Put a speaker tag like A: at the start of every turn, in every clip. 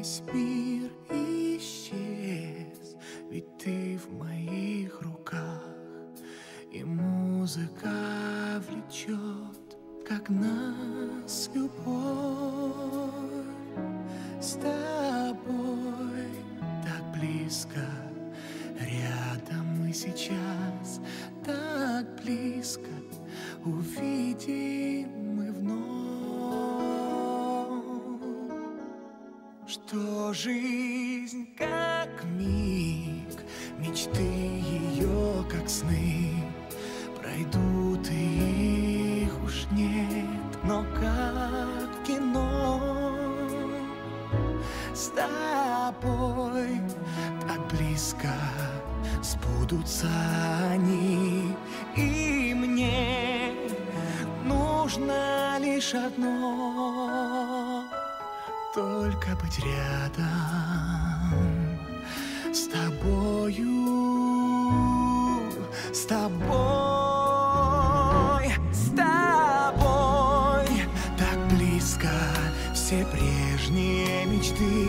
A: весь мир исчез, ведь ты в моих руках, и музыка влечет, как нас любовь. С тобой так близко, рядом мы сейчас, так близко увидим мы вновь, что жизнь как миг, мечты ее как сны пройдут, и их уж нет, но как в кино. С тобой так близко сбудутся они, и мне нужно лишь одно — только быть рядом с тобою, с тобой, с тобой. Так близко все прежние мечты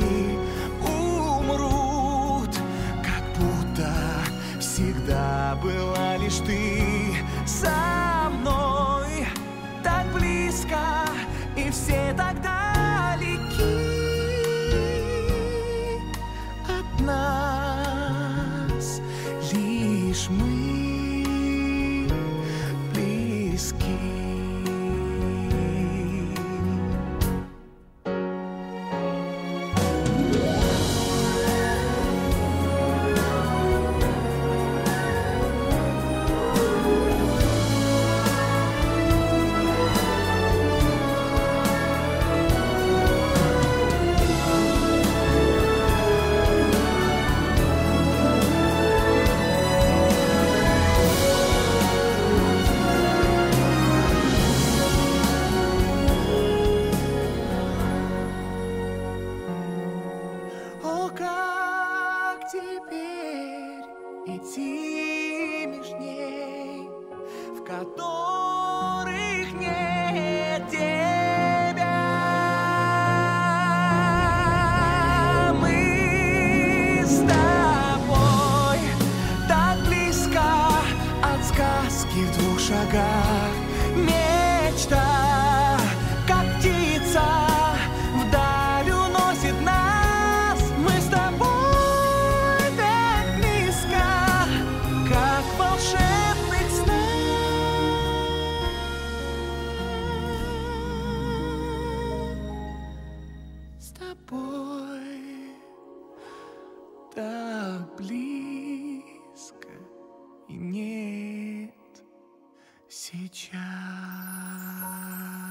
A: умрут, как будто всегда была лишь ты со мной. Так близко, и все так далеки от нас, лишь мы близки. Как теперь идти меж дней, в которых нет тебя? Мы с тобой так близко от сказки в 2 шагах. Мечта, как птица, вдаль уносит нас. Мы с тобой так близко, как в волшебных снах. С тобой так близко, и нет сейчас.